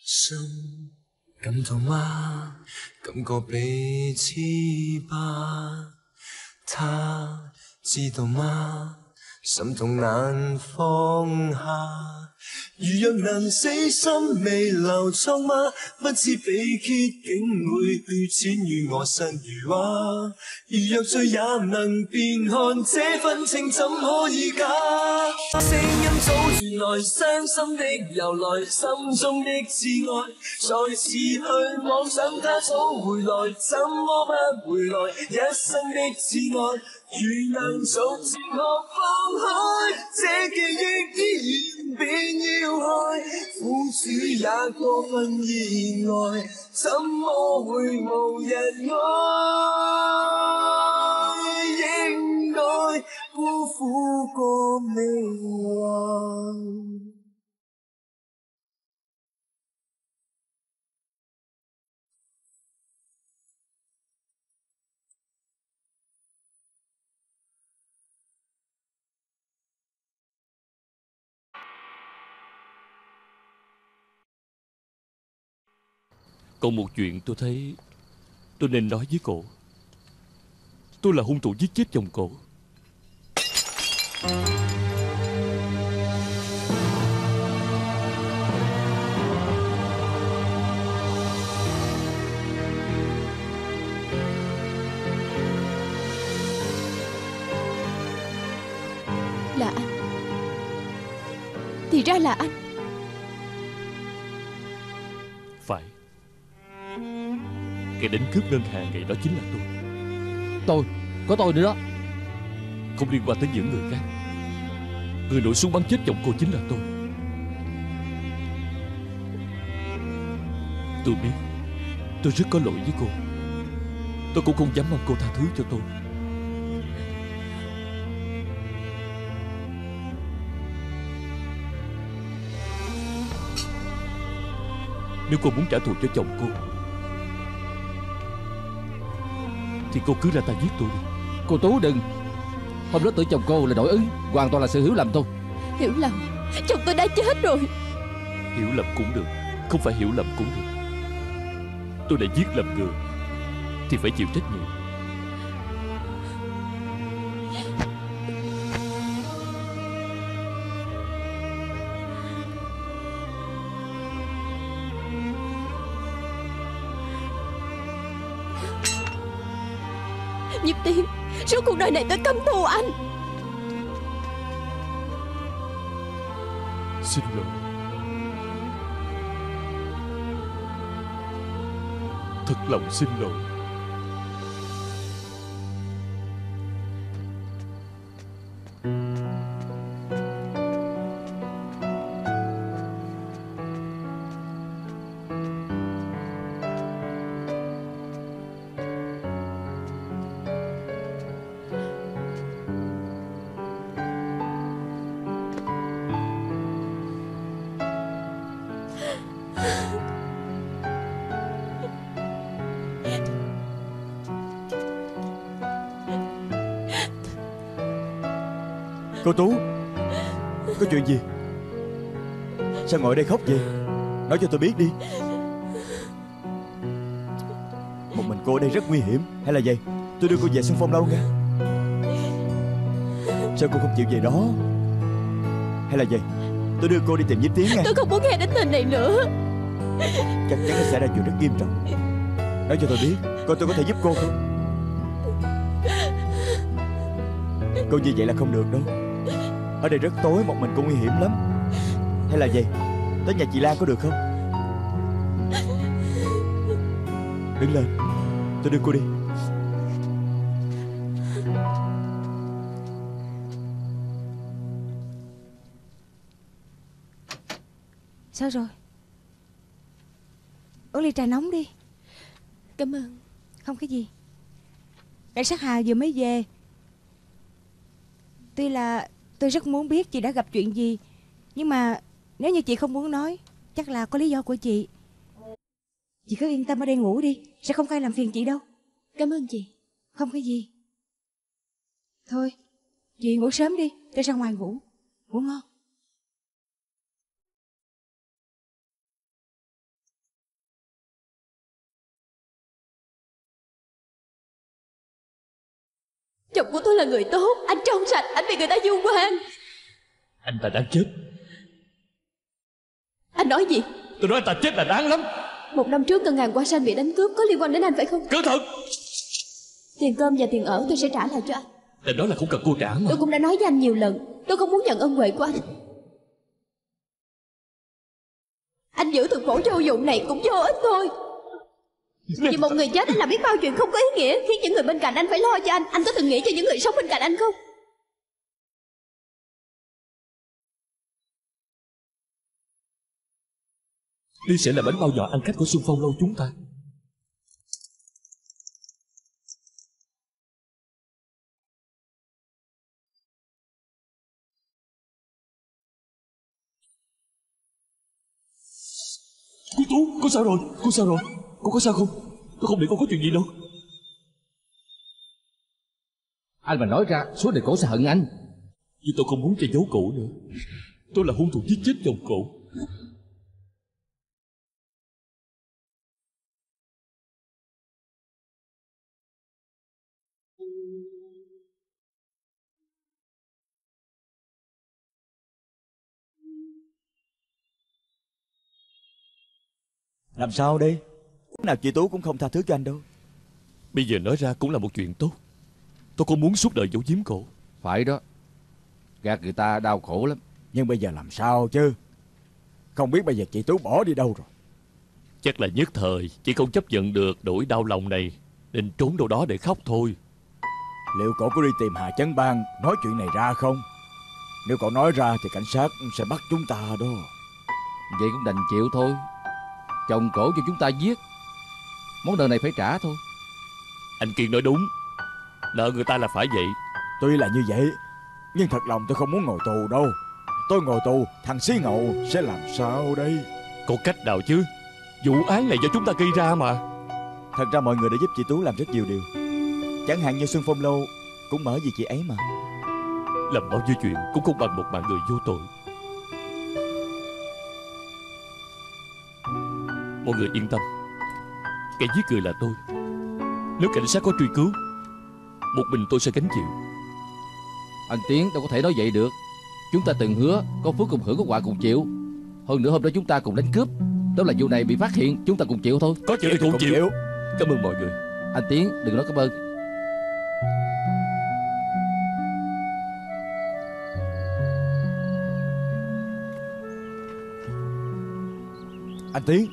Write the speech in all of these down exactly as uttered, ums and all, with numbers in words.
心感到嗎？感覺彼此吧。他知道嗎？心痛難放下。如若能死心未留瘡嗎？不知比揭竟會血濺於我身如畫。如若醉也唔能辨看這份情怎可以假？聲音早傳來，傷心的由來，心中的摯愛再次去妄想他早回來，怎麼不回來？一生的摯愛如能逐漸學放開，這記憶依然變要害，苦主也過分意外，怎麼會無人愛？應該辜負過命運。 Còn một chuyện tôi thấy tôi nên nói với cô. Tôi là hung thủ giết chết chồng cô. Là anh. Thì ra là anh. Phải. Kẻ đánh cướp ngân hàng ngày đó chính là tôi. Tôi, có tôi nữa đó. Không liên quan tới những người khác. Người nổ súng bắn chết chồng cô chính là tôi. Tôi biết tôi rất có lỗi với cô. Tôi cũng không dám mong cô tha thứ cho tôi. Nếu cô muốn trả thù cho chồng cô thì cô cứ ra tay giết tôi đi. Cô Tú đừng. Hôm đó tưởng chồng cô là đổi ý, hoàn toàn là sự hiểu lầm thôi. Hiểu lầm? Chồng tôi đã chết rồi. Hiểu lầm cũng được, không phải hiểu lầm cũng được. Tôi đã giết lầm người thì phải chịu trách nhiệm. Nhiếp Tiên, suốt cuộc đời này tôi căm thù anh. Xin lỗi. Thật lòng xin lỗi. Cô Tú, có chuyện gì? Sao ngồi đây khóc vậy? Nói cho tôi biết đi. Một mình cô ở đây rất nguy hiểm. Hay là vậy, tôi đưa cô về Xuân Phong lâu nha. Sao cô không chịu về đó? Hay là vậy, tôi đưa cô đi tìm Nhiếp Tiến nha. Tôi không muốn nghe đến tên này nữa. Chắc chắn nó xảy ra chuyện rất nghiêm trọng. Nói cho tôi biết, coi tôi có thể giúp cô không? Cô như vậy là không được đâu. Ở đây rất tối, một mình cô nguy hiểm lắm. Hay là vậy, tới nhà chị Lan có được không? Đứng lên, tôi đưa cô đi. Sao rồi? Uống ly trà nóng đi. Cảm ơn. Không cái gì. Cảnh sát Hà vừa mới về. Tuy là tôi rất muốn biết chị đã gặp chuyện gì, nhưng mà nếu như chị không muốn nói, chắc là có lý do của chị. Chị cứ yên tâm ở đây ngủ đi, sẽ không có ai làm phiền chị đâu. Cảm ơn chị. Không cái gì. Thôi, chị ngủ sớm đi, tôi ra ngoài ngủ. Ngủ ngon. Chồng của tôi là người tốt, anh trong sạch, anh bị người ta vu oan. Anh ta đáng chết. Anh nói gì? Tôi nói anh ta chết là đáng lắm. Một năm trước ngân hàng Hoa San bị đánh cướp, có liên quan đến anh phải không? Cẩn thận. Tiền cơm và tiền ở tôi sẽ trả lại cho anh. Anh nói là không cần cô trả mà. Tôi cũng đã nói với anh nhiều lần, tôi không muốn nhận ân huệ của anh. Anh giữ thực khổ vô dụng này cũng vô ích thôi. Vì một người chết anh làm biết bao chuyện không có ý nghĩa, khiến những người bên cạnh anh phải lo cho anh. Anh có từng nghĩ cho những người sống bên cạnh anh không? Ly sẽ là bánh bao giò ăn khách của Xuân Phong lâu chúng ta. Cô Tú, cô sao rồi? Cô sao rồi? Cô có sao không? Tôi không để cô có chuyện gì đâu. Anh mà nói ra, số này cổ sẽ hận anh. Nhưng tôi không muốn che giấu cổ nữa. Tôi là hung thủ giết chết chồng cổ. Làm sao đi? Nào chị Tú cũng không tha thứ cho anh đâu. Bây giờ nói ra cũng là một chuyện tốt. Tôi không muốn suốt đời giấu giếm cổ. Phải đó, gạt người ta đau khổ lắm. Nhưng bây giờ làm sao chứ? Không biết bây giờ chị Tú bỏ đi đâu rồi. Chắc là nhất thời chị không chấp nhận được nỗi đau lòng này, nên trốn đâu đó để khóc thôi. Liệu cậu có đi tìm Hà Chấn Bang nói chuyện này ra không? Nếu cậu nói ra thì cảnh sát sẽ bắt chúng ta đó. Vậy cũng đành chịu thôi. Chồng cổ cho chúng ta giết, món nợ này phải trả thôi. Anh Kiên nói đúng, nợ người ta là phải vậy. Tuy là như vậy, nhưng thật lòng tôi không muốn ngồi tù đâu. Tôi ngồi tù, thằng Xí Ngầu sẽ làm sao đây? Có cách nào chứ? Vụ án này do chúng ta gây ra mà. Thật ra mọi người đã giúp chị Tú làm rất nhiều điều. Chẳng hạn như Xuân Phong Lâu cũng mở vì chị ấy mà. Làm bao nhiêu chuyện cũng không bằng một mạng người vô tội. Mọi người yên tâm, kẻ giết người là tôi. Nếu cảnh sát có truy cứu, một mình tôi sẽ gánh chịu. Anh Tiến đâu có thể nói vậy được. Chúng ta từng hứa có phước cùng hưởng, có họa cùng chịu. Hơn nữa hôm đó chúng ta cùng đánh cướp. Đó là vụ này bị phát hiện, chúng ta cùng chịu thôi. Có chịu thì cũng chịu. chịu Cảm ơn mọi người. Anh Tiến đừng nói cảm ơn. Anh Tiến,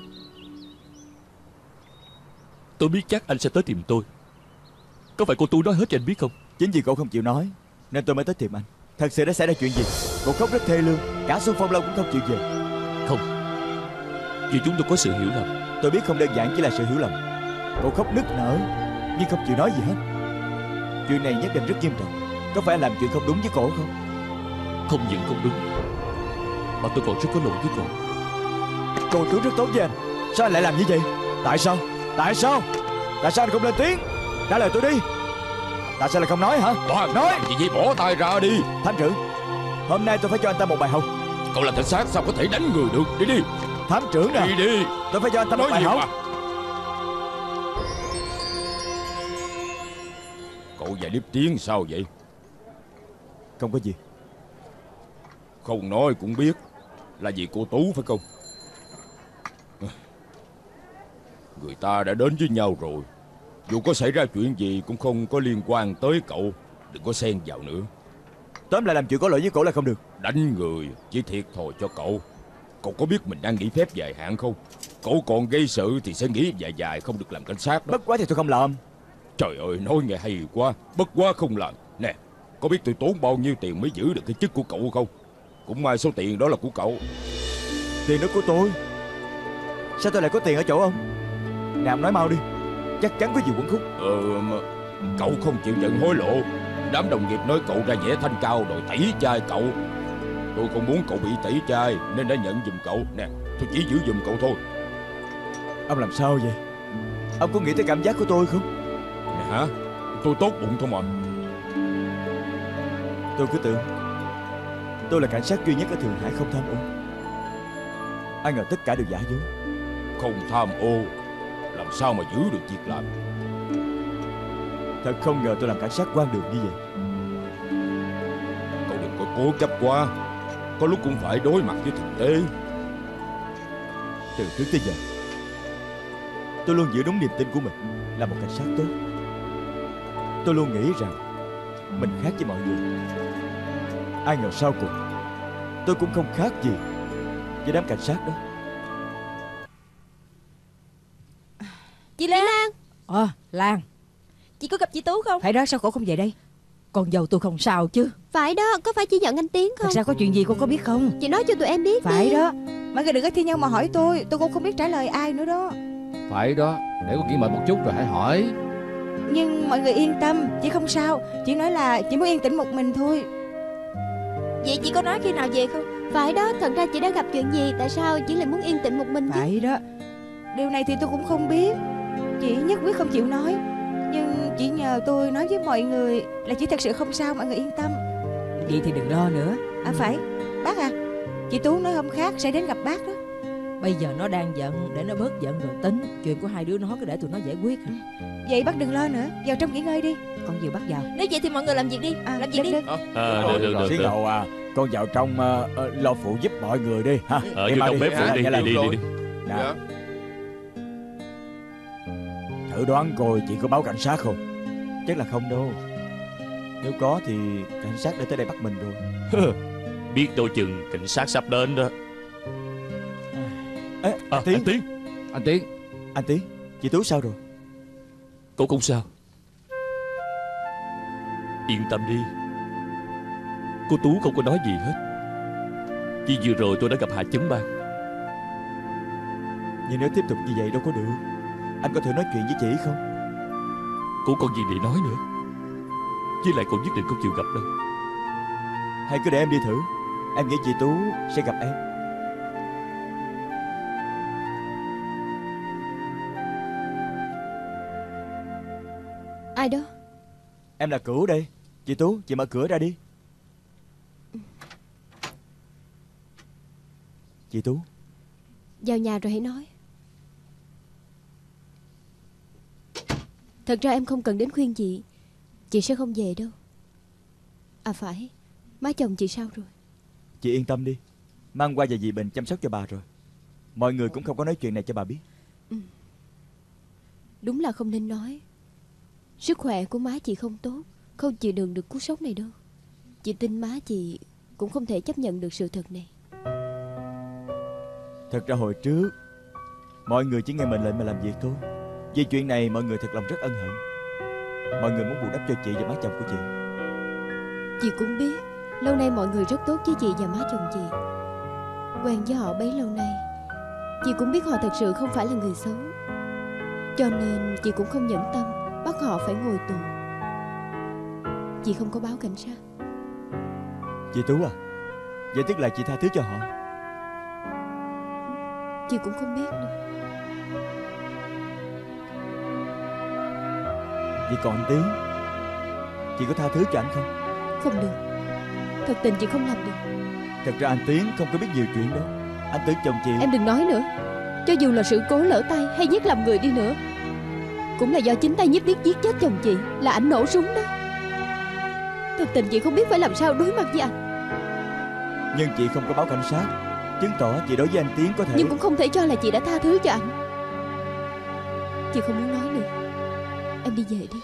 tôi biết chắc anh sẽ tới tìm tôi. Có phải cô Tu nói hết cho anh biết không? chính vì cậu không chịu nói nên tôi mới tới tìm anh. Thật sự đã xảy ra chuyện gì? Cậu khóc rất thê lương, cả Xuân Phong Lâu cũng không chịu về. Không, vì chúng tôi có sự hiểu lầm. Tôi biết không đơn giản chỉ là sự hiểu lầm. Cậu khóc nức nở nhưng không chịu nói gì hết. Chuyện này nhất định rất nghiêm trọng. Có phải anh làm chuyện không đúng với cổ không? Không những không đúng, mà tôi còn rất có lỗi với cậu. Cậu tưởng rất tốt với anh, sao anh lại làm như vậy? Tại sao? Tại sao? Tại sao anh không lên tiếng? Trả lời tôi đi. Tại sao lại không nói hả? Đoàn, nói chị Nhi bỏ tay ra đi. Thám trưởng, hôm nay tôi phải cho anh ta một bài học. Cậu là cảnh sát sao có thể đánh người được? Đi đi. Thám trưởng nè, Đi đi. tôi phải cho anh ta một Nói bài nhiều học mà. Cậu và Điếp Tiến sao vậy? Không có gì. Không nói cũng biết là vì cô Tú phải không? Người ta đã đến với nhau rồi, dù có xảy ra chuyện gì cũng không có liên quan tới cậu. Đừng có xen vào nữa. Tóm lại làm chuyện có lỗi với cổ là không được. Đánh người chỉ thiệt thòi cho cậu. Cậu có biết mình đang nghỉ phép dài hạn không? Cậu còn gây sự thì sẽ nghỉ dài dài, không được làm cảnh sát đó. Bất quá thì tôi không làm. Trời ơi, nói nghe hay quá. Bất quá không làm. Nè, có biết tôi tốn bao nhiêu tiền mới giữ được cái chức của cậu không? Cũng may số tiền đó là của cậu. Tiền đó của tôi? Sao tôi lại có tiền ở chỗ ông? Nè ông nói mau đi, chắc chắn có gì quẩn khúc. Ờ mà cậu không chịu nhận hối lộ. Đám đồng nghiệp nói cậu ra vẻ thanh cao đòi tẩy chay cậu. Tôi không muốn cậu bị tẩy chay nên đã nhận giùm cậu. Nè, tôi chỉ giữ giùm cậu thôi. Ông làm sao vậy? Ông có nghĩ tới cảm giác của tôi không? Nè hả? Tôi tốt bụng thôi mà. Tôi cứ tưởng tôi là cảnh sát duy nhất ở Thượng Hải không tham ô. Ai ngờ tất cả đều giả dối. Không tham ô làm sao mà giữ được việc làm? Thật không ngờ tôi làm cảnh sát quan đường như vậy. Cậu đừng có cố chấp quá, có lúc cũng phải đối mặt với thực tế. Từ trước tới giờ tôi luôn giữ đúng niềm tin của mình là một cảnh sát tốt. Tôi luôn nghĩ rằng mình khác với mọi người. Ai ngờ sau cùng tôi cũng không khác gì với đám cảnh sát đó. Chị Lan. Ờ, Lan, Chị có gặp chị Tú không? phải đó, sao cổ không về đây? Con dâu tôi không sao chứ? Phải đó, có phải chị giận anh Tiến Thật không? ra có chuyện gì cô có biết không? Chị nói cho tụi em biết Phải đi. đó. Mọi người đừng có thi nhau mà hỏi tôi. Tôi cũng không biết trả lời ai nữa đó. Phải đó, để con Kiên mời một chút rồi hãy hỏi. Nhưng mọi người yên tâm, chị không sao. Chị nói là chị muốn yên tĩnh một mình thôi. Vậy chị có nói khi nào về không? Phải đó, thật ra chị đã gặp chuyện gì? Tại sao chị lại muốn yên tĩnh một mình chứ? Phải đó. Điều này thì tôi cũng không biết. Chị nhất quyết không chịu nói. Nhưng chị nhờ tôi nói với mọi người là chị thật sự không sao, mọi người yên tâm. Vậy thì đừng lo nữa. À phải, bác à, chị Tú nói hôm khác sẽ đến gặp bác đó. Bây giờ nó đang giận, để nó bớt giận rồi tính. Chuyện của hai đứa nó cứ để tụi nó giải quyết hả? Vậy bác đừng lo nữa, vào trong nghỉ ngơi đi. Con vừa bắt vào. Nếu vậy thì mọi người làm việc đi. À, làm việc Dạ, đi. À, được, được, được, Xí được. Ngầu à, con vào trong uh, uh, lo phụ giúp mọi người đi ha. Ở Đi vô mau trong đi. bếp phụ À, đi, dạ, đi, làm đi, rồi. đi, đi. Nè, Dạ. thử đoán coi chị có báo cảnh sát không? Chắc là không đâu. Nếu có thì cảnh sát đã tới đây bắt mình rồi. Biết đâu chừng cảnh sát sắp đến đó. Ê, À, Tiến. anh Tiến, Anh Tiến, Anh Tiến, chị Tú sao rồi? cậu không sao. Yên tâm đi. Cô Tú không có nói gì hết. Chỉ vừa rồi tôi đã gặp Hạ Chấn Bang. Nhưng nếu tiếp tục như vậy đâu có được. Anh có thể nói chuyện với chị không? Cô còn gì để nói nữa. Với lại cậu nhất định không chịu gặp đâu. Hay cứ để em đi thử. Em nghĩ chị Tú sẽ gặp em. Ai đó? Em là Cửu đây. Chị Tú, chị mở cửa ra đi. Chị Tú, Vào nhà rồi hãy nói. Thật ra em không cần đến khuyên chị. Chị sẽ không về đâu. À phải, má chồng chị sao rồi? chị yên tâm đi. Mang qua và dì Bình chăm sóc cho bà rồi. Mọi người cũng không có nói chuyện này cho bà biết. Đúng là không nên nói. Sức khỏe của má chị không tốt, không chịu đựng được cú sốc này đâu. Chị tin má chị cũng không thể chấp nhận được sự thật này. Thật ra hồi trước mọi người chỉ nghe mệnh lệnh mà làm việc thôi. Vì chuyện này mọi người thật lòng rất ân hận. Mọi người muốn bù đắp cho chị và má chồng của chị. Chị cũng biết lâu nay mọi người rất tốt với chị và má chồng chị. Quen với họ bấy lâu nay, chị cũng biết họ thật sự không phải là người xấu. Cho nên chị cũng không nhẫn tâm bắt họ phải ngồi tù. Chị không có báo cảnh sát. Chị Tú à, vậy tức là chị tha thứ cho họ? Chị cũng không biết nữa. Vậy còn anh Tiến, chị có tha thứ cho anh không? Không được. Thật tình chị không làm được. Thật ra anh Tiến không có biết nhiều chuyện đâu. Anh tưởng chồng chị... Em đừng nói nữa. Cho dù là sự cố lỡ tay hay giết lầm người đi nữa, cũng là do chính tay nhiếp tiết giết chết chồng chị, là ảnh nổ súng đó. Thật tình chị không biết phải làm sao đối mặt với anh. Nhưng chị không có báo cảnh sát, chứng tỏ chị đối với anh Tiến có thể... Nhưng cũng không thể cho là chị đã tha thứ cho anh. Chị không muốn nói nữa. Em đi về đi.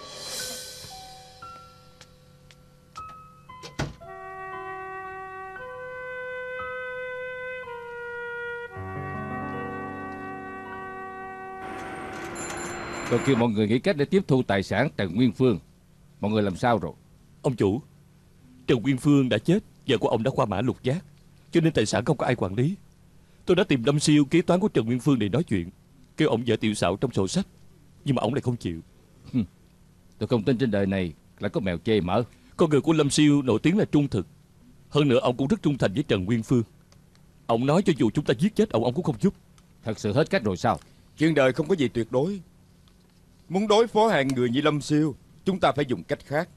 tôi kêu mọi người nghĩ cách để tiếp thu tài sản Trần Nguyên Phương. Mọi người làm sao rồi? Ông chủ, Trần Nguyên Phương đã chết, vợ của ông đã qua mã lục giác, cho nên tài sản không có ai quản lý. Tôi đã tìm Lâm Siêu, kế toán của Trần Nguyên Phương để nói chuyện, kêu ông vợ tiểu xạo trong sổ sách, nhưng mà ông lại không chịu. Tôi không tin trên đời này lại có mèo chê mỡ. Con người của Lâm Siêu nổi tiếng là trung thực. Hơn nữa ông cũng rất trung thành với Trần Nguyên Phương. Ông nói cho dù chúng ta giết chết ông, ông cũng không giúp. Thật sự hết cách rồi sao? Chuyện đời không có gì tuyệt đối. Muốn đối phó hạng người như Lâm Siêu, chúng ta phải dùng cách khác.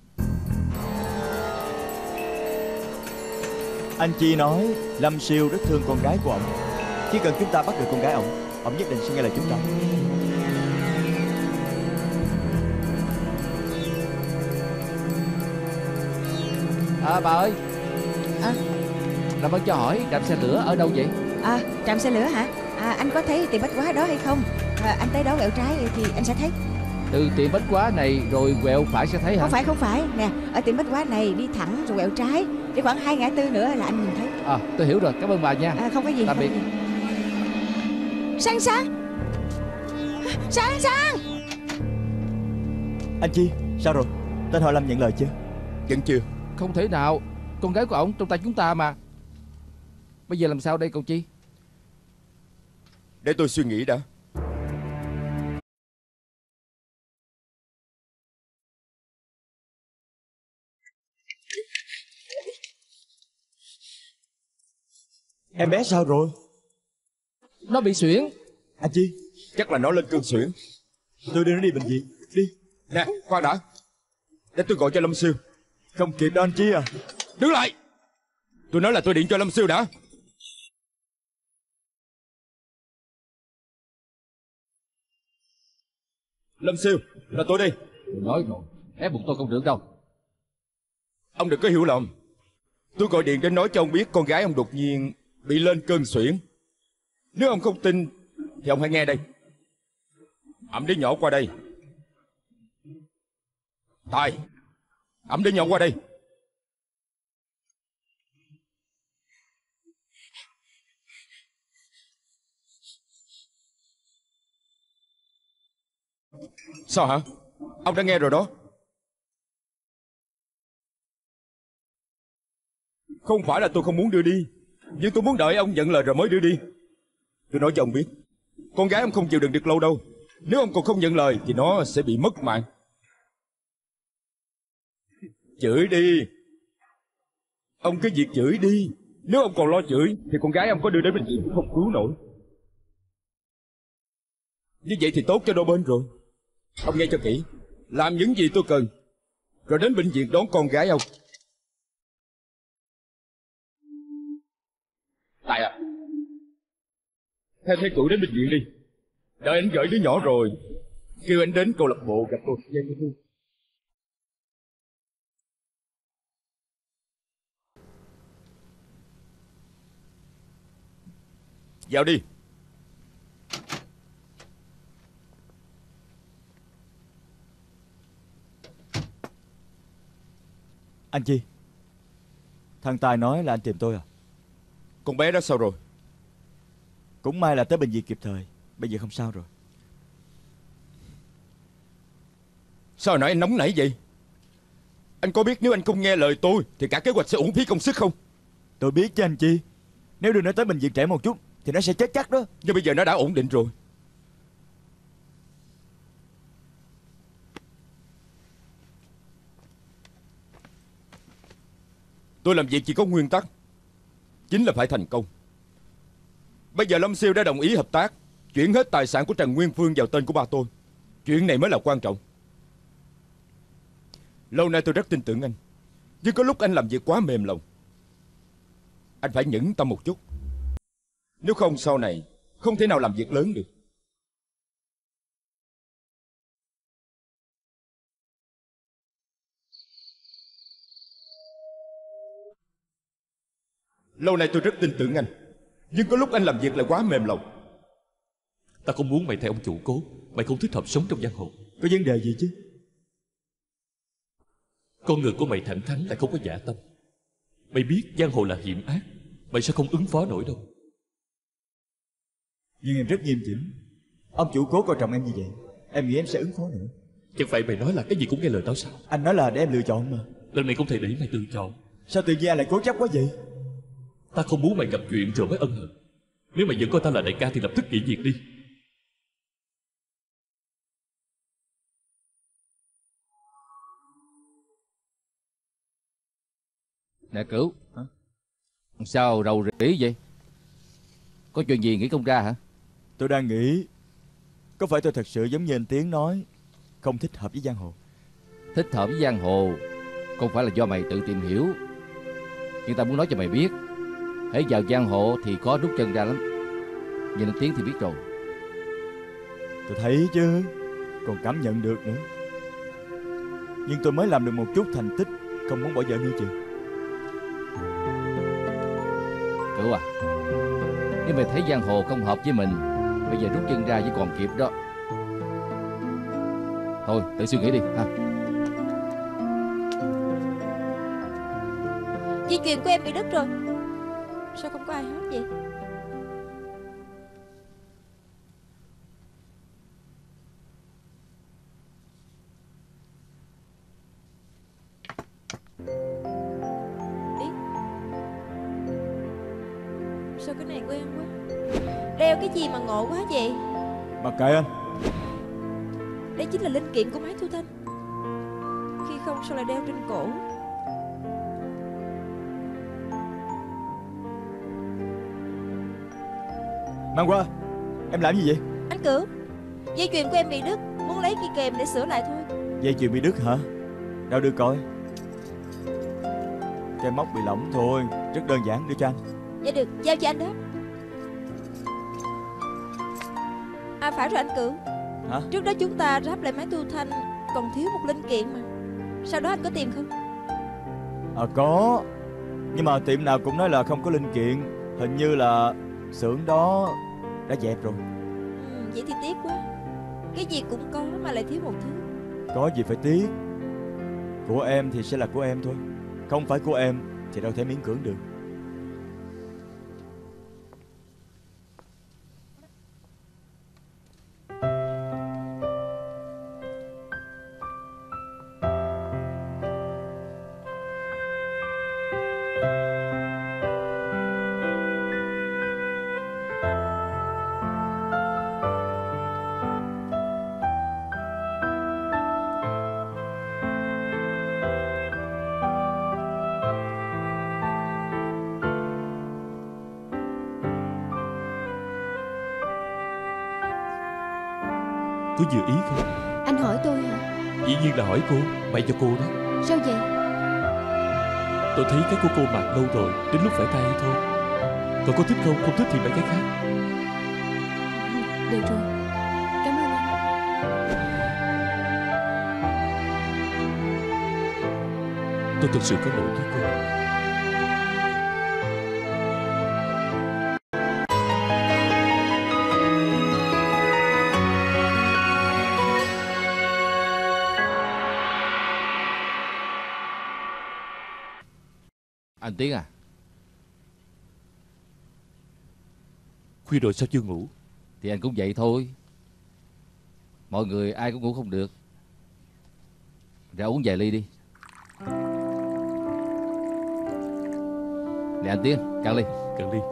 Anh Chi nói Lâm Siêu rất thương con gái của ông. Chỉ cần chúng ta bắt được con gái ông, ông nhất định sẽ nghe lời chúng ta. À bà ơi. À. Làm ơn cho hỏi trạm xe lửa ở đâu vậy? À, trạm xe lửa hả? À, anh có thấy tiệm bách hóa đó hay không? À, anh tới đó quẹo trái thì anh sẽ thấy. Từ tiệm bách hóa này rồi quẹo phải sẽ thấy hả? Không phải không phải nè, ở tiệm bách hóa này đi thẳng rồi quẹo trái, đi khoảng hai ngã tư nữa là anh nhìn thấy. À, tôi hiểu rồi, cảm ơn bà nha. À, không có gì. Tạm biệt. Sang Sang, Sang Sang. Anh Chi, sao rồi? Tên họ Lâm nhận lời chưa? Vẫn chưa. Không thể nào, con gái của ổng trong tay chúng ta mà. Bây giờ làm sao đây cậu Chi? Để tôi suy nghĩ đã. Em bé sao rồi? Nó bị suyễn. Anh Chi, Chắc là nó lên cơn suyễn. tôi đưa nó đi bệnh viện. Đi. Nè, khoan đã. Để tôi gọi cho Lâm Siêu. Không kịp đâu anh Chi à. Đứng lại. Tôi nói là tôi điện cho Lâm Siêu đã. Lâm Siêu, là tôi đây. Tôi nói rồi, ép buộc tôi không được đâu. Ông đừng có hiểu lầm. Tôi gọi điện đến nói cho ông biết con gái ông đột nhiên bị lên cơn suyễn. Nếu ông không tin thì ông hãy nghe đây. Ẵm đứa nhỏ qua đây. Tài, ẵm đứa nhỏ qua đây. Sao hả? Ông đã nghe rồi đó. Không phải là tôi không muốn đưa đi, nhưng tôi muốn đợi ông nhận lời rồi mới đưa đi. Tôi nói cho ông biết, con gái ông không chịu đựng được lâu đâu. Nếu ông còn không nhận lời thì nó sẽ bị mất mạng. Chửi đi. Ông cứ việc chửi đi. Nếu ông còn lo chửi thì con gái ông có đưa đến bệnh viện cũng không cứu nổi. Như vậy thì tốt cho đôi bên rồi. Ông nghe cho kỹ. Làm những gì tôi cần, rồi đến bệnh viện đón con gái ông. Tài à, theo thầy cụ đến bệnh viện đi. Đợi anh gửi đứa nhỏ rồi kêu anh đến câu lạc bộ gặp tôi. Vào đi. Anh Chi, thằng Tài nói là anh tìm tôi à? Con bé đó sao rồi? Cũng may là tới bệnh viện kịp thời. Bây giờ không sao rồi. Sao hồi nãy anh nóng nảy vậy? Anh có biết nếu anh không nghe lời tôi thì cả kế hoạch sẽ uổng phí công sức không? Tôi biết chứ anh Chi. Nếu đưa nó tới bệnh viện trễ một chút thì nó sẽ chết chắc đó. Nhưng bây giờ nó đã ổn định rồi. Tôi làm việc chỉ có nguyên tắc, chính là phải thành công. Bây giờ Lâm Siêu đã đồng ý hợp tác, chuyển hết tài sản của Trần Nguyên Phương vào tên của ba tôi. Chuyện này mới là quan trọng. Lâu nay tôi rất tin tưởng anh, nhưng có lúc anh làm việc quá mềm lòng. Anh phải nhẫn tâm một chút, nếu không sau này không thể nào làm việc lớn được. Lâu nay tôi rất tin tưởng anh, nhưng có lúc anh làm việc lại quá mềm lòng. Ta không muốn mày theo ông chủ cố. Mày không thích hợp sống trong giang hồ. Có vấn đề gì chứ? Con người của mày thẳng thắn lại không có dạ tâm. Mày biết giang hồ là hiểm ác, mày sẽ không ứng phó nổi đâu. Nhưng em rất nghiêm chỉnh. Ông chủ cố coi trọng em như vậy, em nghĩ em sẽ ứng phó nữa. Chẳng phải mày nói là cái gì cũng nghe lời tao sao? Anh nói là để em lựa chọn mà. Lần này không thể để mày tự chọn. Sao tự nhiên anh lại cố chấp quá vậy? Ta không muốn mày gặp chuyện rồi mới ân hận. Nếu mày vẫn coi ta là đại ca thì lập tức nghỉ việc đi. Nè Cửu, hả? Sao rầu rĩ vậy? Có chuyện gì nghĩ không ra hả? Tôi đang nghĩ, có phải tôi thật sự giống như anh Tiến nói, không thích hợp với giang hồ? Thích hợp với giang hồ không phải là do mày tự tìm hiểu, nhưng ta muốn nói cho mày biết, hãy vào giang hồ thì có rút chân ra lắm. Nhìn anh Tiến thì biết rồi. Tôi thấy chứ, còn cảm nhận được nữa. Nhưng tôi mới làm được một chút thành tích, không muốn bỏ vợ nữa chứ. Cửu à, nếu mày thấy giang hồ không hợp với mình, bây giờ rút chân ra vẫn còn kịp đó. Thôi tự suy nghĩ đi ha. Dây chuyền của em bị đứt rồi. Sao không có ai hết vậy? Ý, sao cái này quen quá. Đeo cái gì mà ngộ quá vậy? Mặc kệ anh. Đây chính là linh kiện của máy thu thanh. Khi không sao lại đeo trên cổ? Mang qua. Em làm gì vậy? Anh Cửu, dây chuyền của em bị đứt, muốn lấy cây kềm để sửa lại thôi. Dây chuyền bị đứt hả? Đâu đưa coi. Cái móc bị lỏng thôi, rất đơn giản, đưa cho anh. Dạ được, giao cho anh đó. À phải rồi anh Cửu. Hả? Trước đó chúng ta ráp lại máy thu thanh còn thiếu một linh kiện mà. Sau đó anh có tìm không? À có. Nhưng mà tiệm nào cũng nói là không có linh kiện. Hình như là xưởng đó đã dẹp rồi. Ừ, vậy thì tiếc quá. Cái gì cũng có mà lại thiếu một thứ. Có gì phải tiếc. Của em thì sẽ là của em thôi. Không phải của em thì đâu thể miễn cưỡng được. Có vừa ý không? Anh hỏi tôi hả? Dĩ nhiên là hỏi cô, may cho cô đó. Sao vậy? Tôi thấy cái của cô mặc lâu rồi, đến lúc phải thay thôi. Còn cô thích không? Không thích thì买cái khác. Được rồi, cảm ơn anh. Tôi thật sự có lỗi với cô. Anh Tiến à? Khuya rồi sao chưa ngủ? Thì anh cũng vậy thôi. Mọi người ai cũng ngủ không được. Ra uống vài ly đi. Nè anh Tiến, cạn ly. Cạn ly.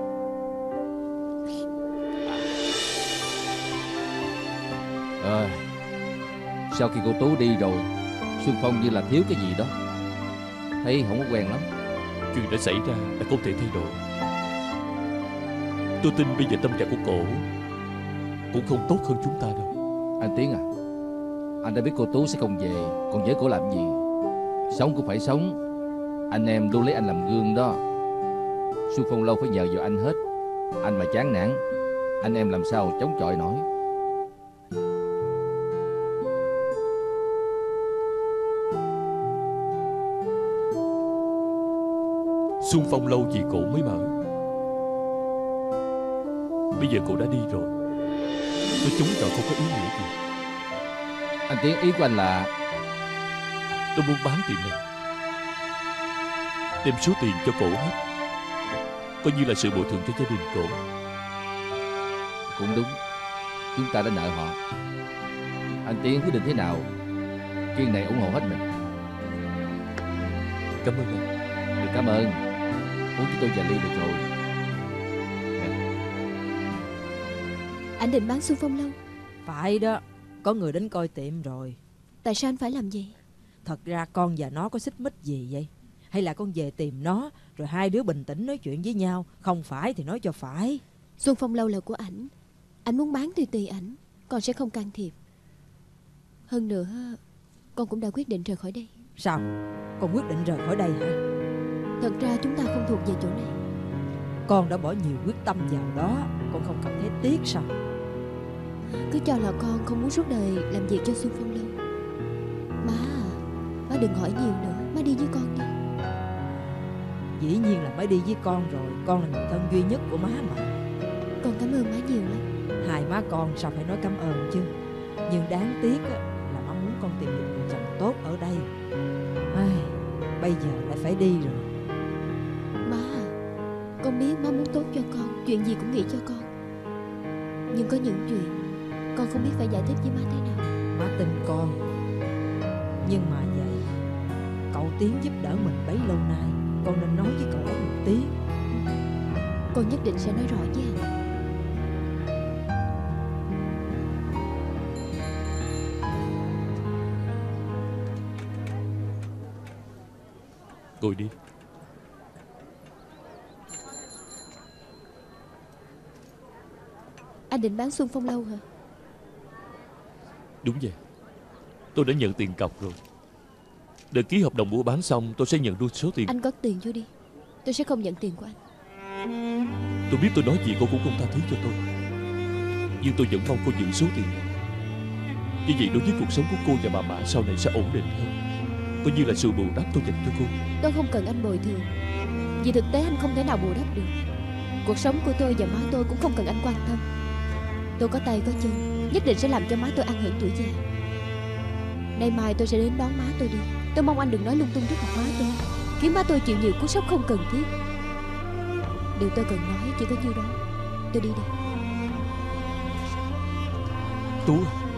À, sau khi cô Tú đi rồi, Xuân Phong như là thiếu cái gì đó. Thấy không có quen lắm. Chuyện đã xảy ra là không thể thay đổi. Tôi tin bây giờ tâm trạng của cổ cũng không tốt hơn chúng ta đâu. Anh Tiến à, anh đã biết cô Tú sẽ không về, còn với cổ làm gì? Sống cũng phải sống. Anh em luôn lấy anh làm gương đó. Xuân Phong lâu phải nhờ vào anh hết. Anh mà chán nản, anh em làm sao chống chọi nổi. Xuân Phong lâu vì cổ mới mở. Bây giờ cổ đã đi rồi, tôi chống chọi không có ý nghĩa gì. Anh Tiến, ý của anh là tôi muốn bán tiệm này, đem số tiền cho cổ hết, coi như là sự bồi thường cho gia đình cổ. Cũng đúng, chúng ta đã nợ họ. Anh Tiến quyết định thế nào, Kiên này ủng hộ hết mình. Cảm ơn anh. Được cảm ơn. Uống với tôi vài ly được rồi. Anh định bán Xuân Phong lâu? Phải đó, có người đến coi tiệm rồi. Tại sao anh phải làm vậy? Thật ra con và nó có xích mích gì vậy? Hay là con về tìm nó, rồi hai đứa bình tĩnh nói chuyện với nhau. Không phải thì nói cho phải. Xuân Phong lâu là của ảnh. Anh muốn bán tùy tùy ảnh, con sẽ không can thiệp. Hơn nữa, con cũng đã quyết định rời khỏi đây. Sao? Con quyết định rời khỏi đây hả? Thật ra chúng ta không thuộc về chỗ này. Con đã bỏ nhiều quyết tâm vào đó, con không cảm thấy tiếc sao? Cứ cho là con không muốn suốt đời làm việc cho Xuân Phong lâu. Má à, má đừng hỏi nhiều nữa, má đi với con đi. Dĩ nhiên là mới đi với con rồi. Con là người thân duy nhất của má mà. Con cảm ơn má nhiều lắm. Hai má con sao phải nói cảm ơn chứ. Nhưng đáng tiếc á, là má muốn con tìm được người chồng tốt ở đây. Ai, bây giờ lại phải đi rồi. Má à, con biết má muốn tốt cho con, chuyện gì cũng nghĩ cho con. Nhưng có những chuyện con không biết phải giải thích với má thế nào. Má tin con. Nhưng mà vậy, cậu Tiến giúp đỡ mình bấy lâu nay, con nên nói với cậu ấy một tiếng. Con nhất định sẽ nói rõ với anh. Ngồi đi. Anh định bán Xuân Phong Lâu hả? Đúng vậy. Tôi đã nhận tiền cọc rồi. Đợi ký hợp đồng mua bán xong, tôi sẽ nhận luôn số tiền. Anh có tiền vô đi, tôi sẽ không nhận tiền của anh. Tôi biết tôi nói gì cô cũng không tha thứ cho tôi, nhưng tôi vẫn mong cô nhận số tiền này. Như vậy đối với cuộc sống của cô và bà Mạ sau này sẽ ổn định hơn, coi như là sự bù đắp tôi dành cho cô. Tôi không cần anh bồi thường, vì thực tế anh không thể nào bù đắp được. Cuộc sống của tôi và má tôi cũng không cần anh quan tâm. Tôi có tay có chân, nhất định sẽ làm cho má tôi an hưởng tuổi già. Nay mai tôi sẽ đến đón má tôi đi. Tôi mong anh đừng nói lung tung trước mặt má tôi, khiến má tôi chịu nhiều cú sốc không cần thiết. Điều tôi cần nói chỉ có nhiêu đó. Tôi đi đây. Tú,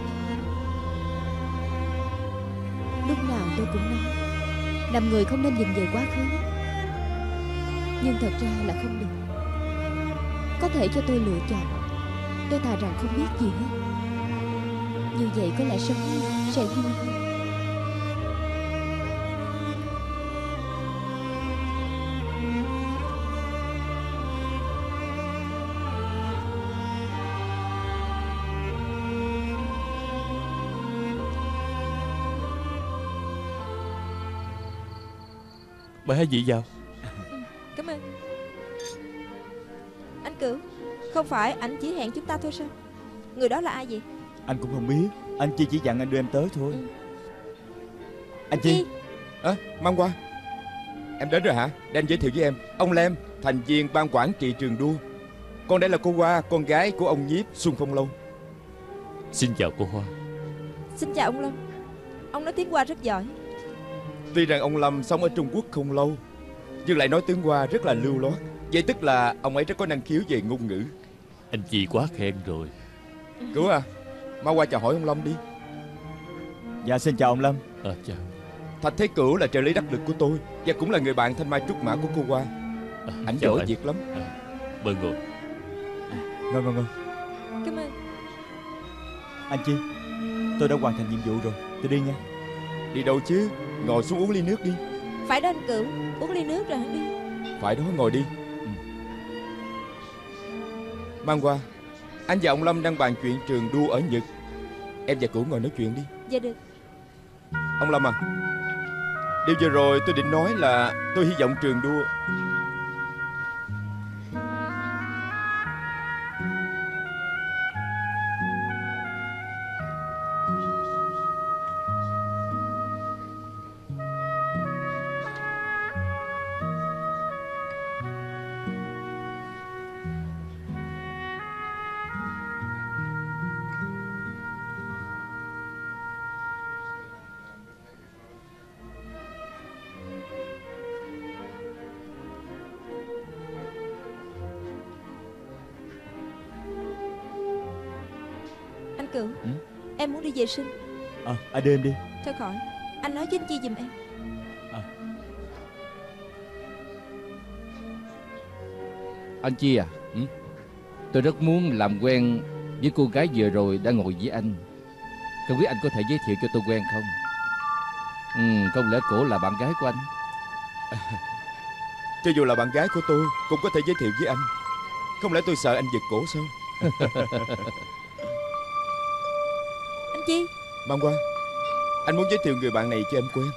lúc nào tôi cũng nói làm người không nên nhìn về quá khứ, nhưng thật ra là không được. Có thể cho tôi lựa chọn, tôi thà rằng không biết gì hết. Như vậy có lẽ sống sẽ vui hơn. mời hai vị vào. Cảm ơn. Anh Cửu, không phải anh chỉ hẹn chúng ta thôi sao? Người đó là ai vậy? Anh cũng không biết. Anh Chi chỉ dặn anh đưa em tới thôi. Ừ. Anh Chi. À, mang qua. Em đến rồi hả? Để anh giới thiệu với em. Ông Lem, thành viên ban quản trị trường đua. Con đây là cô Hoa, con gái của ông Nhiếp Xuân Phong Lâu. Xin chào cô Hoa. Xin chào ông Lâm. Ông nói tiếng Hoa rất giỏi. Tuy rằng ông Lâm sống ở Trung Quốc không lâu, nhưng lại nói tiếng Hoa rất là lưu loát. Vậy tức là ông ấy rất có năng khiếu về ngôn ngữ. Anh Chi quá khen rồi. Cứu à, mau qua chào hỏi ông Lâm đi. Dạ xin chào ông Lâm. À, chào. Thạch Thế Cửu là trợ lý đắc lực của tôi, và cũng là người bạn thanh mai trúc mã của cô Hoa. À, Ảnh chào giỏi anh. việc lắm. À, mời ngồi. Ngon ngon ngon. Cảm ơn. Anh Chi, tôi đã hoàn thành nhiệm vụ rồi. Tôi đi nha. Đi đâu chứ? Ngồi xuống uống ly nước đi. Phải đó anh Cửu, uống ly nước rồi hẳn đi. Phải đó, ngồi đi. Ừ. Mang qua. Anh và ông Lâm đang bàn chuyện trường đua ở Nhật. Em và Cửu ngồi nói chuyện đi. Dạ được. Ông Lâm à, điều vừa rồi tôi định nói là tôi hy vọng trường đua Anh Cửu, Ừ? em muốn đi vệ sinh. À, anh đưa em đi. Thôi khỏi, anh nói với anh Chi giùm em. Anh Chi à, ừ? tôi rất muốn làm quen với cô gái vừa rồi đã ngồi với anh. Không biết anh có thể giới thiệu cho tôi quen không? Ừ, không lẽ cổ là bạn gái của anh? Cho dù là bạn gái của tôi cũng có thể giới thiệu với anh. Không lẽ tôi sợ anh giật cổ sao? Anh Chi. Mang qua. Anh muốn giới thiệu người bạn này cho em quen.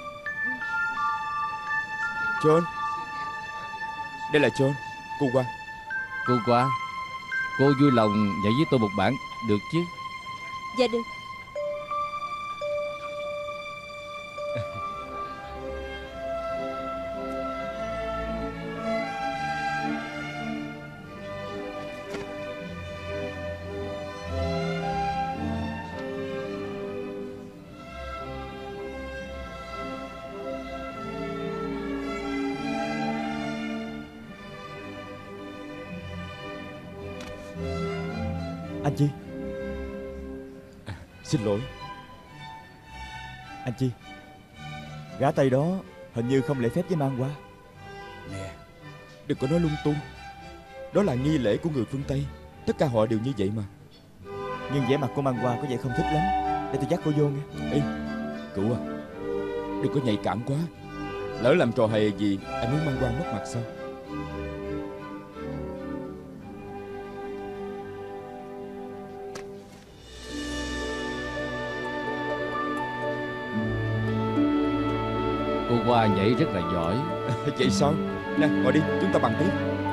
John. Đây là John, cô Hoa. Cô Hoa, cô vui lòng nhảy với tôi một bản được chứ? Dạ được. Anh Chi. À, xin lỗi. Anh Chi, gã Tây đó hình như không lễ phép với Man Hoa. Nè, đừng có nói lung tung. Đó là nghi lễ của người phương Tây. Tất cả họ đều như vậy mà. Nhưng vẻ mặt của Man Hoa có vẻ không thích lắm. Để tôi dắt cô vô nghe. Ê, Cửu à, đừng có nhạy cảm quá. Lỡ làm trò hề gì, anh muốn Man Hoa mất mặt sao? Cô Hoa nhảy rất là giỏi. Vậy sao? Nè, ngồi đi, chúng ta bàn tiếp.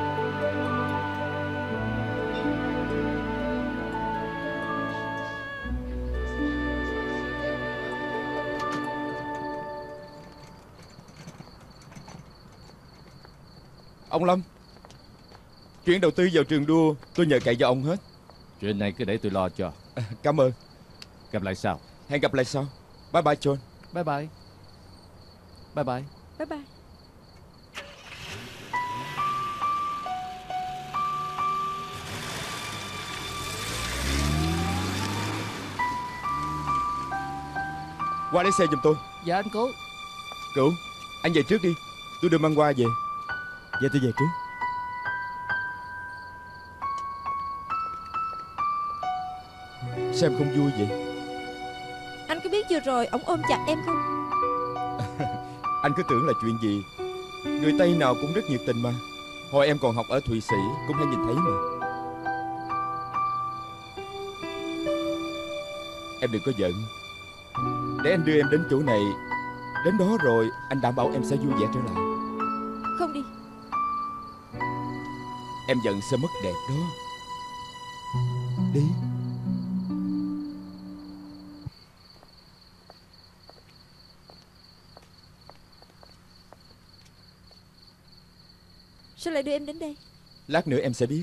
Ông Lâm, chuyện đầu tư vào trường đua tôi nhờ cậy vào ông hết. Chuyện này cứ để tôi lo cho. À, cảm ơn. Gặp lại sau. Hẹn gặp lại sau. Bye bye John. Bye bye. Bye bye. Bye bye. Qua lấy xe giùm tôi. Dạ anh cố. Cửu, anh về trước đi. Tôi đưa Man Hoa về. Dạ tôi về trước. Sao em không vui vậy? Anh có biết vừa rồi ổng ôm chặt em không? Anh cứ tưởng là chuyện gì. Người Tây nào cũng rất nhiệt tình mà. Hồi em còn học ở Thụy Sĩ cũng hay nhìn thấy mà. Em đừng có giận. Để anh đưa em đến chỗ này. Đến đó rồi anh đảm bảo em sẽ vui vẻ trở lại. Không đi. Em giận sẽ mất đẹp đó. Đi. Sao lại đưa em đến đây? Lát nữa em sẽ biết.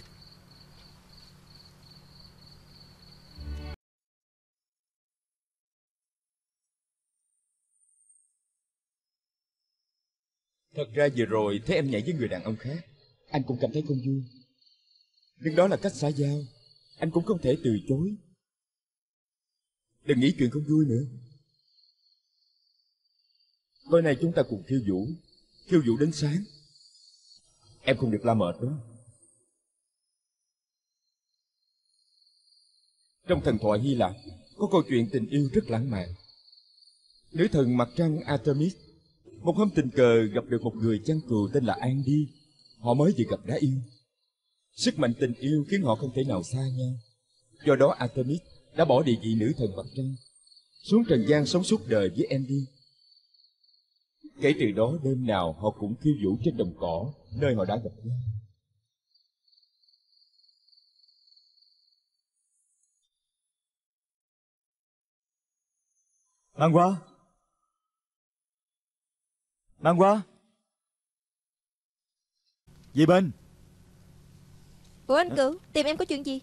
Thật ra vừa rồi thấy em nhảy với người đàn ông khác, anh cũng cảm thấy không vui. Nhưng đó là cách xã giao, anh cũng không thể từ chối. Đừng nghĩ chuyện không vui nữa. Tối nay chúng ta cùng khiêu vũ, khiêu vũ đến sáng. Em không được la mệt đó. Trong thần thoại Hy Lạp có câu chuyện tình yêu rất lãng mạn. Nữ thần mặt trăng Artemis một hôm tình cờ gặp được một người chăn cừu tên là Andy. Họ mới vừa gặp đã yêu. Sức mạnh tình yêu khiến họ không thể nào xa nhau. Do đó Artemis đã bỏ địa vị nữ thần mặt trăng, xuống trần gian sống suốt đời với Andy. Kể từ đó đêm nào họ cũng khiêu vũ trên đồng cỏ nơi họ đã gặp nhau. Man Hoa, Man Hoa, Dì Bình. Ủa anh Cửu, tìm em có chuyện gì?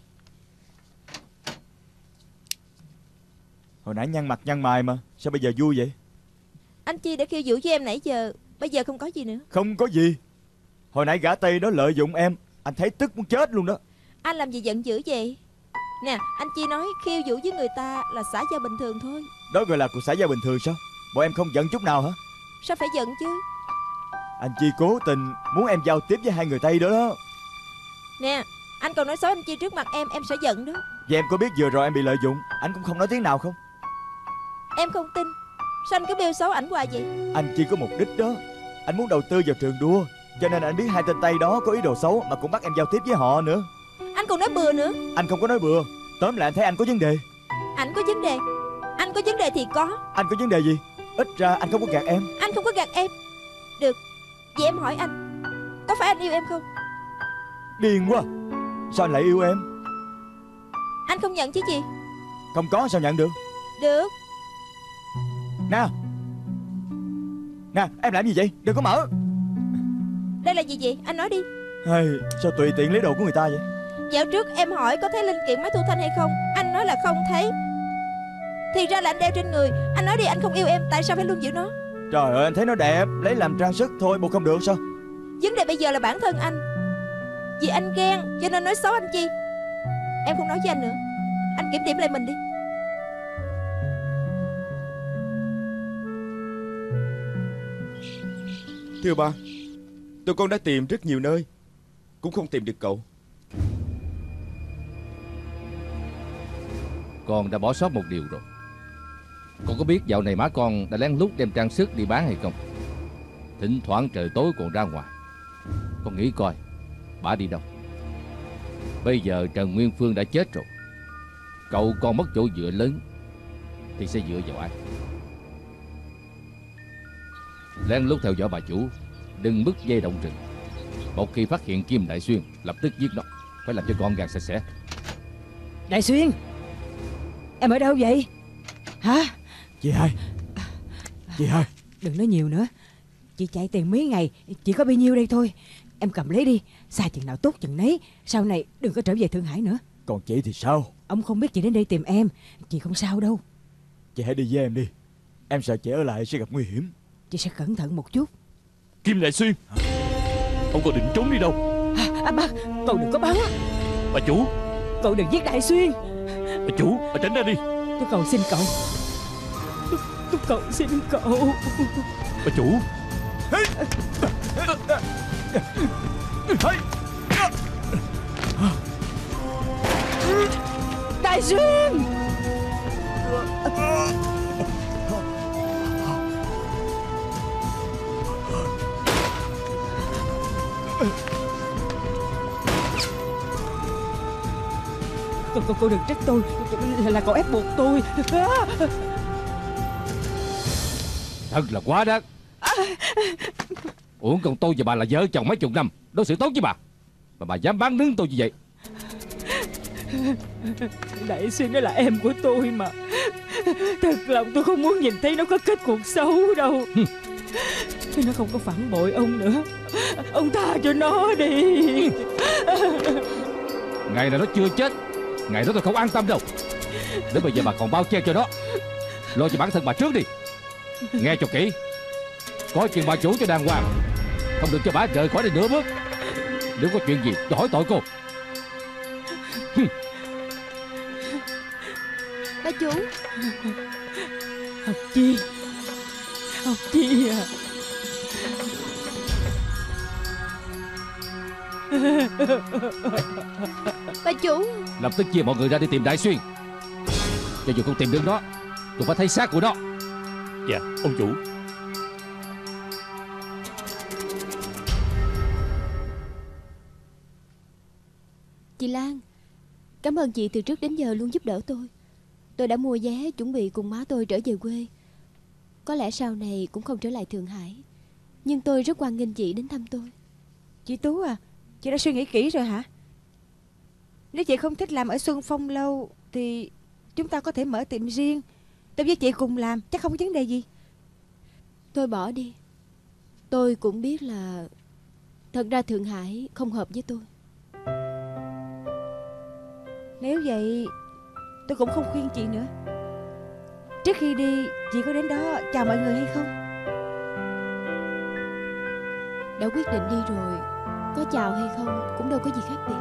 Hồi nãy nhăn mặt nhăn mày mà, sao bây giờ vui vậy? Anh Chi đã khiêu vũ với em nãy giờ, bây giờ không có gì nữa. Không có gì. Hồi nãy gã Tây đó lợi dụng em, anh thấy tức muốn chết luôn đó. Anh làm gì giận dữ vậy? Nè, anh Chi nói khiêu vũ với người ta là xã giao bình thường thôi. Đó gọi là cuộc xã giao bình thường sao? Bọn em không giận chút nào hả? Sao phải giận chứ? Anh Chi cố tình muốn em giao tiếp với hai người Tây đó đó. Nè, anh còn nói xấu anh Chi trước mặt em, em sẽ giận đó. Và em có biết vừa rồi em bị lợi dụng, anh cũng không nói tiếng nào không? Em không tin. Sao anh cứ bêu xấu ảnh hoài vậy? Anh Chi có mục đích đó. Anh muốn đầu tư vào trường đua, cho nên anh biết hai tên Tây đó có ý đồ xấu mà cũng bắt em giao tiếp với họ nữa. Anh còn nói bừa nữa. Anh không có nói bừa. Tóm lại anh thấy anh có vấn đề. Anh có vấn đề? Anh có vấn đề thì có. Anh có vấn đề gì? Ít ra anh không có gạt em. Anh không có gạt em. Được, vậy em hỏi anh, có phải anh yêu em không? Điên quá. Sao anh lại yêu em? Anh không nhận chứ gì? Không có sao nhận được? Được. Nè Nè em làm gì vậy? Đừng có mở. Đây là gì vậy? Anh nói đi. Hay, sao tùy tiện lấy đồ của người ta vậy? Dạo trước em hỏi có thấy linh kiện máy thu thanh hay không, anh nói là không thấy. Thì ra là anh đeo trên người. Anh nói đi, anh không yêu em, tại sao phải luôn giữ nó? Trời ơi, anh thấy nó đẹp, lấy làm trang sức thôi, bộ không được sao? Vấn đề bây giờ là bản thân anh. Vì anh ghen cho nên nói xấu anh Chi. Em không nói với anh nữa. Anh kiểm điểm lại mình đi. Thưa ba, tụi con đã tìm rất nhiều nơi, cũng không tìm được cậu. Con đã bỏ sót một điều rồi. Con có biết dạo này má con đã lén lút đem trang sức đi bán hay không? Thỉnh thoảng trời tối còn ra ngoài. Con nghĩ coi bà đi đâu. Bây giờ Trần Nguyên Phương đã chết rồi, cậu còn mất chỗ dựa lớn thì sẽ dựa vào ai? Lén lút theo dõi bà chủ, đừng bứt dây động rừng. Một khi phát hiện Kim Đại Xuyên, lập tức giết nó, phải làm cho gọn gàng sạch sẽ. Đại Xuyên, em ở đâu vậy? Hả? Chị hai, chị hai, Đừng nói nhiều nữa. Chị chạy tiền mấy ngày, chỉ có bao nhiêu đây thôi. Em cầm lấy đi, xài chừng nào tốt chừng nấy. Sau này đừng có trở về Thượng Hải nữa. còn chị thì sao? Ông không biết chị đến đây tìm em. Chị không sao đâu. Chị hãy đi với em đi. Em sợ chị ở lại sẽ gặp nguy hiểm. Chị sẽ cẩn thận một chút. Kim Đại Xuyên, ông còn định trốn đi đâu? À, à bác, cậu đừng có bắn. Bà chủ, Cậu đừng giết Đại Xuyên. bà chủ, bà tránh ra đi. Tôi cầu xin cậu. Tôi, tôi cầu xin cậu. Bà chủ. Đại Xuyên. Cậu, cậu, cậu đừng trách tôi. Là, là cậu ép buộc tôi. Thật là quá đáng. Uổng công tôi và bà là vợ chồng mấy chục năm, đối xử tốt với bà, mà bà dám bán nướng tôi như vậy. Đại Xuyên đó là em của tôi mà. Thật lòng tôi không muốn nhìn thấy nó có kết cục xấu đâu. Nó không có phản bội ông nữa. Ông tha cho nó đi. Ngày nào nó chưa chết, ngày đó tôi không an tâm đâu. Đến bây giờ bà còn bao che cho nó. Lo cho bản thân bà trước đi. Nghe cho kỹ, coi chừng bà chủ cho đàng hoàng, không được cho bà rời khỏi đây nửa bước. Nếu có chuyện gì tôi hỏi tội cô. Bà chủ. Học Chi, Học Chi à. Bà chủ. Lập tức chia mọi người ra đi tìm Đại Xuyên. Cho dù không tìm được nó, cũng phải thấy xác của nó. Dạ, ông chủ. Chị Lan, cảm ơn chị từ trước đến giờ luôn giúp đỡ tôi. Tôi đã mua vé chuẩn bị cùng má tôi trở về quê. Có lẽ sau này cũng không trở lại Thượng Hải, nhưng tôi rất hoan nghênh chị đến thăm tôi. Chị Tú à, chị đã suy nghĩ kỹ rồi hả? Nếu chị không thích làm ở Xuân Phong lâu thì chúng ta có thể mở tiệm riêng. Tôi với chị cùng làm, chắc không có vấn đề gì. Thôi bỏ đi. Tôi cũng biết là thật ra Thượng Hải không hợp với tôi. Nếu vậy tôi cũng không khuyên chị nữa. Trước khi đi, chị có đến đó chào mọi người hay không? Đã quyết định đi rồi, có chào hay không cũng đâu có gì khác biệt.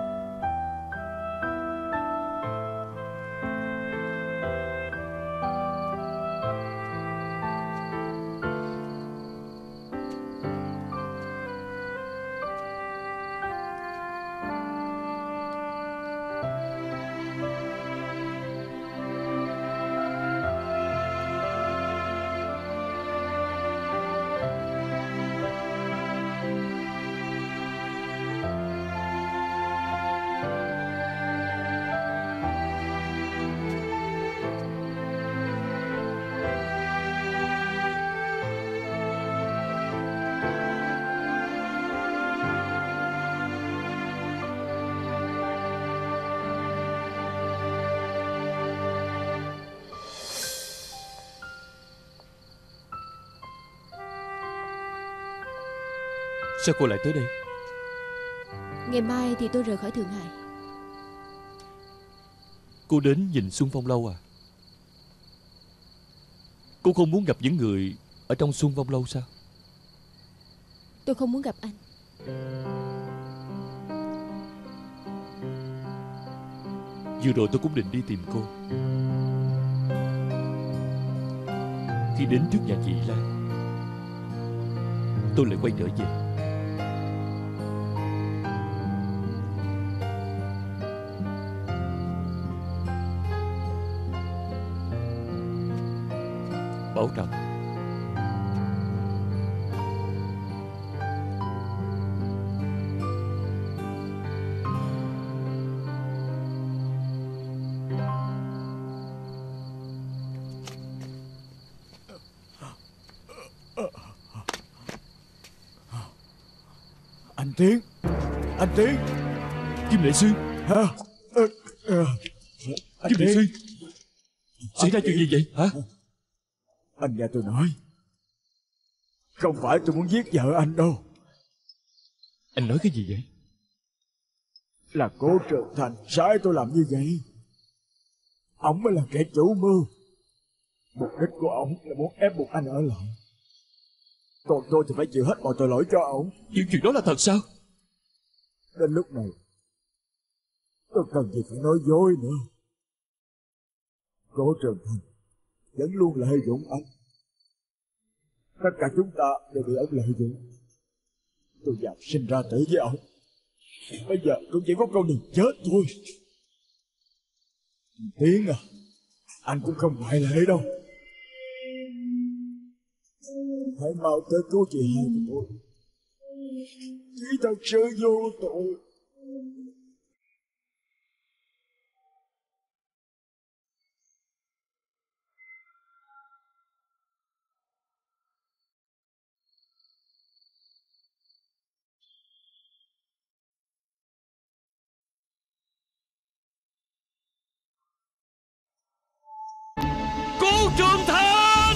Sao cô lại tới đây? Ngày mai thì tôi rời khỏi Thượng Hải. Cô đến nhìn Xuân Phong lâu à? Cô không muốn gặp những người ở trong Xuân Phong lâu sao? Tôi không muốn gặp anh. Vừa rồi tôi cũng định đi tìm cô. Khi đến trước nhà chị Lan, tôi lại quay trở về. Bảo trọng. Anh Tiến, anh Tiến. Kim Lệ Xuyên. Hả? Ờ, ờ. Anh Kim Lệ Tiến. Xuyên, xảy ra chuyện gì vậy hả? Anh nghe tôi nói, không phải tôi muốn giết vợ anh đâu. Anh nói cái gì vậy? Là Cố Trường Thành sai tôi làm như vậy. Ông mới là kẻ chủ mưu. Mục đích của ông là muốn ép buộc anh ở lại, còn tôi thì phải chịu hết mọi tội lỗi cho ông. Những chuyện đó là thật sao? Đến lúc này tôi cần gì phải nói dối nữa. Cố Trường Thành vẫn luôn lợi dụng anh. Tất cả chúng ta đều bị ông lợi dụng. Tôi dám sinh ra tử với ông, bây giờ cũng chỉ có con đường chết thôi. Tiến à, anh cũng không ngoại lệ đâu. Hãy mau tới cứu chị hai của tôi. Chị thật sự vô tội. Cố Trường Thành!